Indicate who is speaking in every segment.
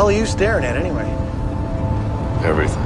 Speaker 1: hell are you staring at anyway?
Speaker 2: Everything.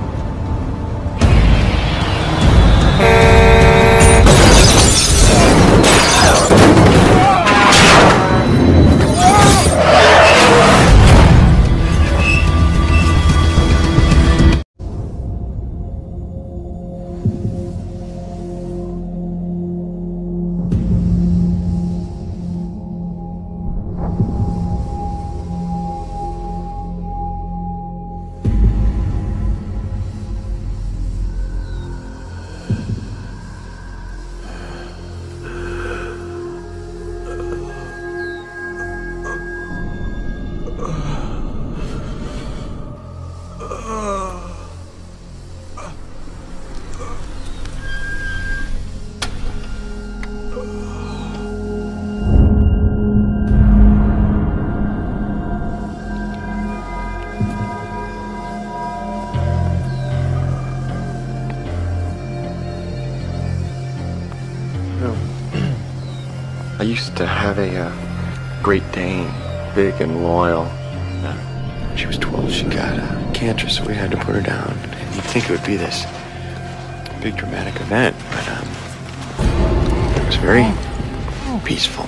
Speaker 3: I used to have a Great Dane, big and loyal. When she was 12, she got cancer, so we had to put her down. And you'd think it would be this big dramatic event, but it was very peaceful.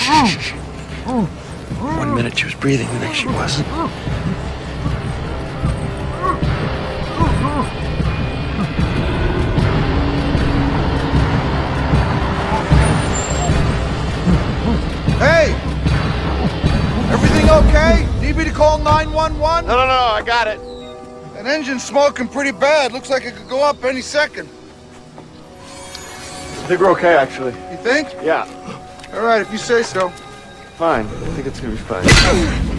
Speaker 3: 1 minute she was breathing, the next she wasn't.
Speaker 4: Hey! Everything okay? Need me to call 911?
Speaker 2: No, I got it.
Speaker 4: That engine's smoking pretty bad. Looks like it could go up any second.
Speaker 3: I think we're okay, actually.
Speaker 4: You think?
Speaker 3: Yeah.
Speaker 4: All right, if you say so.
Speaker 3: Fine. I think it's gonna be fine.